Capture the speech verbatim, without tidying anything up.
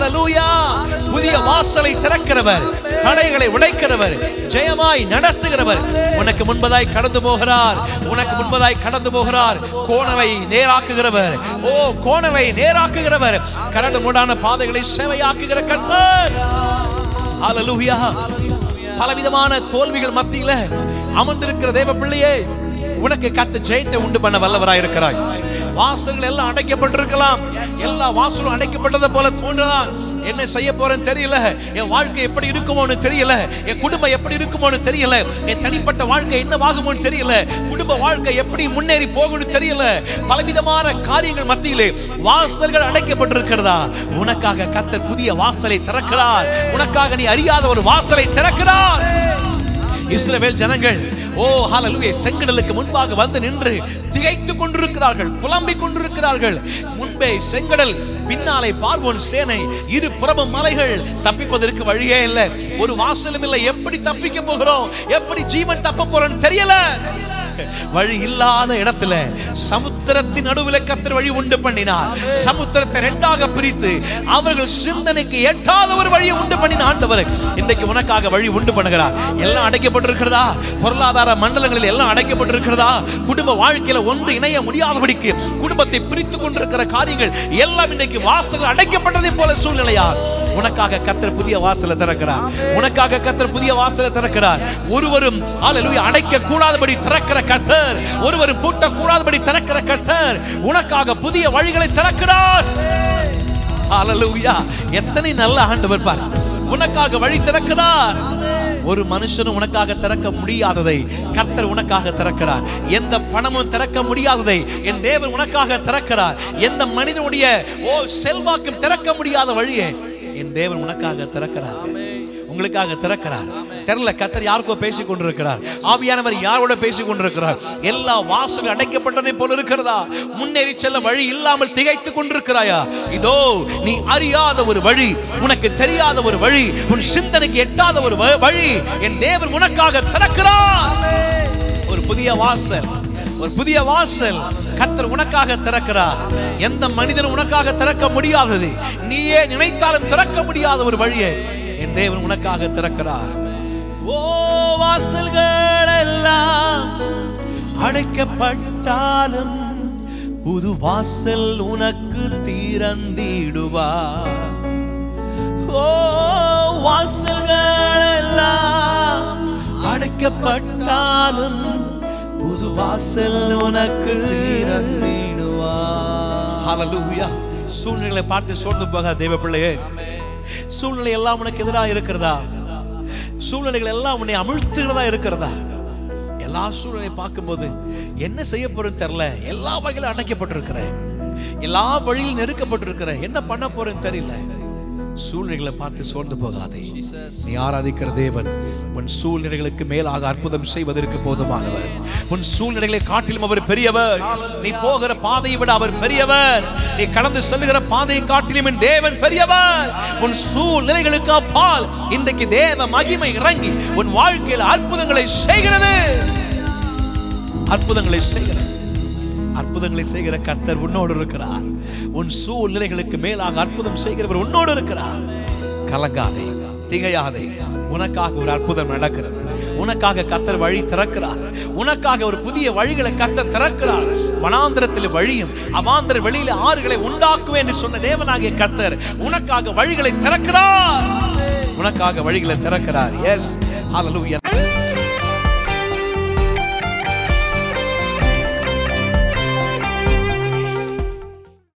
ஹல்லேலூயா. புதிய வாசலை திறக்கிறவர், தடைகளை உடைக்கிறவர், ஜெயமாய் நடத்துகிறவர் உனக்கு முன்பதாய் கடந்து போகிறார். உனக்கு முன்பதாய் கடந்து போகிறார். கோணலை நேராக்குகிறவர். ஓ, கோணலை நேராக்குகிறவர். கரடு முரடான பாதைகளை செவையாக்குகிற கர்த்தர். ஹல்லேலூயா. பலவிதமான தோல்விகள் மத்தியில அமர்ந்திருக்கிற தேவ பிள்ளையே, உனக்கு கர்த்தர் ஜெயத்தை உண்டு பண்ண வல்லவராய் இருக்கிறார். வாசல்கள் எல்லாம் அடைக்கப்பட்டிருக்கலாம். எல்லா வாசலும் அடைக்கப்பட்டதை போல தோன்றலாம். என்ன செய்ய போறேன்னு தெரியல, என் வாழ்க்கை எப்படி இருக்குமோன்னு தெரியல, என் குடும்பம் எப்படி இருக்குமோன்னு தெரியல, என் தனிப்பட்ட வாழ்க்கை என்ன ஆகுமோன்னு தெரியல, குடும்ப வாழ்க்கை எப்படி முன்னேறி போகும்னு தெரியல. பலவிதமான காரியங்கள் மத்தியிலே வாசல்கள் அடைக்கப்பட்டிருக்கிறதா? உனக்காக கர்த்தர் புதிய வாசலை திறக்கிறார். உனக்காக நீ அறியாத ஒரு வாசலை திறக்கிறார். இஸ்ரவேல் ஜனங்கள் ஓ ஹல்லேலூயா செங்கடலுக்கு முன்பாக வந்து நின்று திகைத்துக் கொண்டிருக்கிறார்கள், புலம்பிக் கொண்டிருக்கிறார்கள். முன்பே செங்கடல், பின்னாலே பார்வோன் சேனை, இரு புறமும் மலைகள். தப்பிப்பதற்கு வழியே இல்லை, ஒரு வாசலும் இல்லை. எப்படி தப்பிக்க போகிறோம்? எப்படி ஜீவன் தப்ப போறோம்னு தெரியல. வழி இல்லாத இடத்துல சமுத்திரத்தின் நடுவில் கர்த்தர் வழி உண்டு பண்ணினார். சமுத்திரத்தை இரண்டாக பிரித்து அவர்கள் சிந்தனைக்கு எட்டாத ஒரு வழியை உண்டு பண்ணின ஆண்டவர் இன்றைக்கு உனக்காக வழி உண்டு பண்ணுகிறார். எல்லாம் அடைக்கப்பட்டிருக்கிறதா? பொருளாதார மண்டலங்களில் எல்லாம் அடைக்கப்பட்டிருக்கிறதா? குடும்ப வாழ்க்கையில ஒன்று இணைய முடியாதபடிக்கு குடும்பத்தை பிரித்துக் கொண்டிருக்கிற காரியங்கள் எல்லாம் இன்றைக்கு வாசல் அடைக்கப்பட்டதை போல சூழ்நிலையா? உனக்காக கர்த்தர் புதிய வாசலை திறக்கிறார். உனக்காக கர்த்தர் புதிய வாசலை திறக்கிறார். ஒருவரும் ஹல்லேலூயா அடைக்க கூடாதபடி திறக்கிற கர்த்தர், ஒருவரும் பூட்ட கூடாதபடி திறக்கிற கர்த்தர் உனக்காக புதிய வழிகளை திறக்கிறார். ஹல்லேலூயா. எத்தனை நல்ல ஆண்டவர் பார், உனக்காக வழி திறக்கிறார். ஒரு மனுஷனும் உனக்காக திறக்க முடியாததை கர்த்தர் உனக்காக திறக்கிறார். எந்த பணமும் திறக்க முடியாததை என் தேவன் உனக்காக திறக்கிறார். எந்த மனிதனுடைய ஓ செல்வாக்கும் திறக்க முடியாத வழியை என் தேவன் உனக்காக திறக்கிறார், உங்களுக்காக திறக்கிறார். தெரியல, கர்த்தர் யாருக்கோ பேசிக் கொண்டிருக்கிறார். ஆவியானவர் யாரோட பேசிக் கொண்டிருக்கிறார். எல்லா வாசலும் அடைக்கப்பட்டதை போல இருக்கிறதா? முன்னேறி செல்ல வழி இல்லாமல் திகைத்துக் கொண்டிருக்கிறாயா? இதோ நீ அறியாத ஒரு வழி, உனக்கு தெரியாத ஒரு வழி, உன் சிந்தனைக்கு எட்டாத ஒரு வழி என் தேவன் உனக்காக திறக்கிறார். ஒரு புதிய வாசல், ஒரு புதிய வாசல் கர்த்தர் உனக்காக திறக்கிறார். எந்த மனிதனும் உனக்காக திறக்க முடியாதது, நீயே நினைத்தாலும் திறக்க முடியாத ஒரு வழியை என் தேவன் உனக்காக திறக்கிறார். ஓ, வாசல்கள் எல்லாம் அடைக்கப்பட்டாலும் புது வாசல் உனக்கு திறந்திடுவார். ஓ, வாசல்கள் எல்லாம் அடைக்கப்பட்டாலும் புது வாசல் உனக்கு திறந்திடுவார். ஹல்லேலூயா. சூழ்நிலைகளை பார்த்து சோர்ந்து போக தேவ பிள்ளையே. சூழ்நிலை எல்லாம் உனக்கு எதிராக இருக்கிறதா? சூழ்நிலைகள் எல்லாம் உன்னை அமிழ்த்துகிறதா இருக்கிறதா? எல்லா சூழ்நிலையை பார்க்கும்போது என்ன செய்ய போறேன்னு தெரியல, எல்லா வகையிலும் அடைக்கப்பட்டிருக்கிறேன், எல்லா வழியில் நெருக்கப்பட்டிருக்கிறேன், என்ன பண்ண போறேன்னு தெரியல. சூழ்நிலைகளை பார்த்து சோர்ந்து போகாதே. நீ ஆராதிக்கிற தேவன் உன் சூழ்நிலைகளுக்கு மேலாக அற்புதம் செய்வதற்கு போதுமானவர். உன் சூழ்நிலைகளை காட்டிலும் அவர் பெரியவர். நீ போகிற பாதையை விட அவர் பெரியவர். நீ கடந்து செல்லுகிற பாதையை காட்டிலும் என் தேவன் பெரியவர். உன் சூழ்நிலைகளுக்கு அப்பால் இன்றைக்கு தேவ மகிமை இறங்கி உன் வாழ்க்கையில் அற்புதங்களை செய்கிறது. அற்புதங்களை செய்கிறது. அற்புதங்களை செய்கிற கர்த்தர் உன்னோடு இருக்கிறார். உன் சூழ்நிலைகளுக்கு மேலாக அற்புதம் செய்கிறவர் உன்னோடு இருக்கிறார். கலங்காதே, திகையாதே. உனக்காக ஒரு அற்புதம் நடக்கிறது. உனக்காக கர்த்தர் வழி திறக்கிறார். உனக்காக ஒரு புதிய வழிகளை கர்த்தர் திறக்கிறார். வனாந்திரத்தில் வழியும் அவாந்திர வெளியில ஆறுகளை உண்டாக்குவேன் என்று சொன்ன தேவனாகிய கர்த்தர் உனக்காக வழிகளை திறக்கிறார். உனக்காக வழிகளை திறக்கிறார். எஸ், ஹல்லேலூயா.